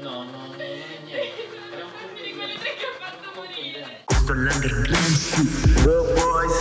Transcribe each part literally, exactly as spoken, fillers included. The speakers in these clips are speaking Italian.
No, no, non è niente. Era un conto di Quelli tre che ha fatto morire. Questo è l'underground shit. Go boys.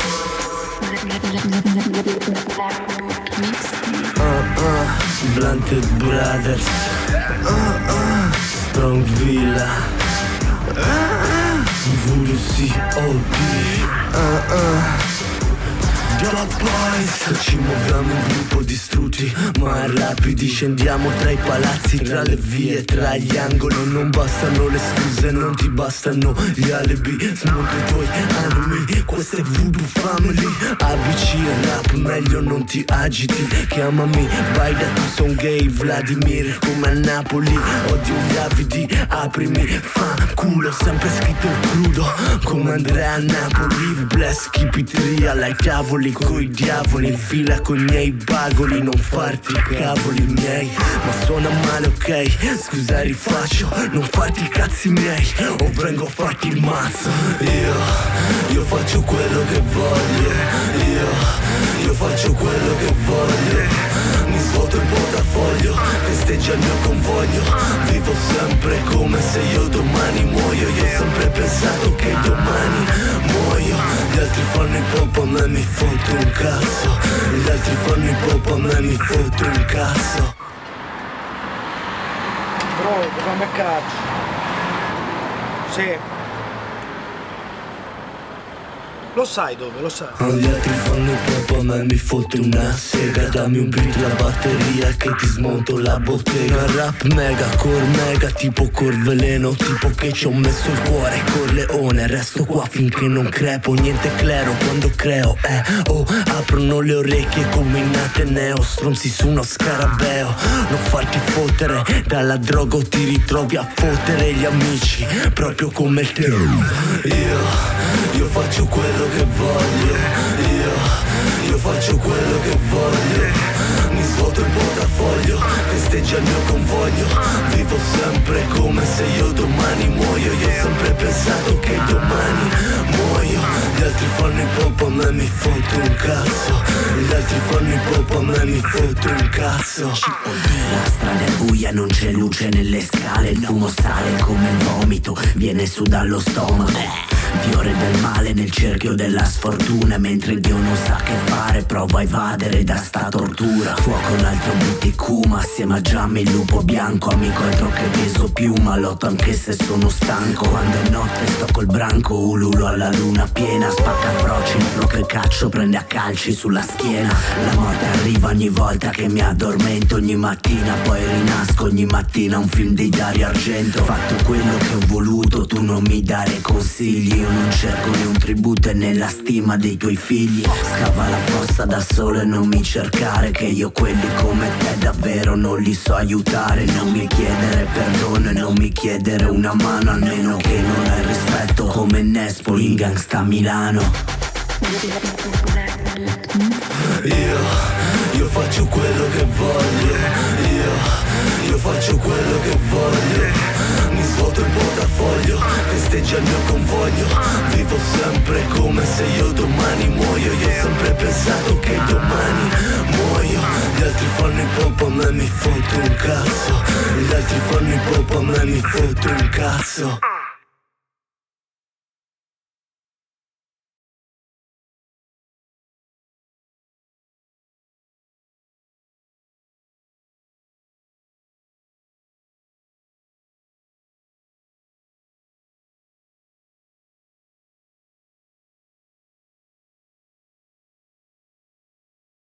Uh uh, Blunted Brothers. Uh uh, Strong Villa. Uh uh, V D C O D. Uh uh. Dog Boys. Ci muoviamo in gruppo distrutti, ma rapidi scendiamo tra i palazzi, tra le vie, tra gli angoli. Non bastano le scuse, non ti bastano gli alibi. Smonto i tuoi animi, questa è Voodoo Family. A B C e rap, meglio non ti agiti. Chiamami Baida, tu son gay, Vladimir, come a Napoli. Odio gli avidi, aprimi, fa culo. Sempre scritto crudo, come Andrea a Napoli. Bless, keep it real, ai cavoli coi diavoli, in fila con i miei bagoli. Non farti i cavoli miei, ma suona male, ok? Scusa, rifaccio, non farti i cazzi miei, o vengo a farti il mazzo. Io, io faccio quello che voglio. Io, io faccio quello che voglio. Mi svuoto il portafoglio, festeggia il mio convoglio. Vivo sempre come se io domani muoio. Io ho sempre pensato che domani muoio. Gli altri fanno i pop, a me mi foto un cazzo. Gli altri fanno i pop, a me mi foto un cazzo. Bro, dove a cazzo? Sì. Lo sai dove, lo sai. Gli altri fanno pop, a me mi fotte una sega. Dammi un beat, la batteria che ti smonto la bottega. Rap mega, core mega, tipo Corveleno. Tipo che ci ho messo il cuore, Corleone. Resto qua finché non crepo, niente clero quando creo, eh. Oh, aprono le orecchie come in Ateneo. Stronzi su uno scarabeo. Non farti fottere, dalla droga o ti ritrovi a fottere gli amici, proprio come te. Io, io faccio quello che voglio. Io, io faccio quello che voglio. Mi svuoto il portafoglio, festeggia il mio convoglio. Vivo sempre come se io domani muoio. Io ho sempre pensato che domani muoio. Gli altri fanno i pop, a me mi foto un cazzo. Gli altri fanno i pop, a me mi foto un cazzo. La strada è buia, non c'è luce nelle scale. Il fumo sale come il vomito, viene su dallo stomaco. Fiore del male nel cerchio della sfortuna. Mentre Dio non sa che fare, prova a evadere da sta tortura. Fuoco un altro B T Q, ma assieme a Giammi il lupo bianco. Amico altro che peso piuma, lotto anche se sono stanco. Quando è notte sto col branco, ululo alla luna piena. Spacca froci, il flow che caccio prende a calci sulla schiena. La morte arriva ogni volta che mi addormento. Ogni mattina poi rinasco, ogni mattina un film di Dario Argento. Ho fatto quello che ho voluto, tu non mi dare consigli. Io non cerco né un tributo e nella stima dei tuoi figli. Scava la fossa da solo e non mi cercare, che io quelli come te davvero non li so aiutare. Non mi chiedere perdono e non mi chiedere una mano, almeno che non hai rispetto come Nespoli in Gangsta Milano. Io, io faccio quello che voglio. Io, io faccio quello che voglio. Mi svuoto il portafoglio, festeggia il mio convoglio. Vivo sempre come se io domani muoio. Io ho sempre pensato che domani muoio. Gli altri fanno i pop, a me mi foto un cazzo. Gli altri fanno i pop, a me mi foto un cazzo.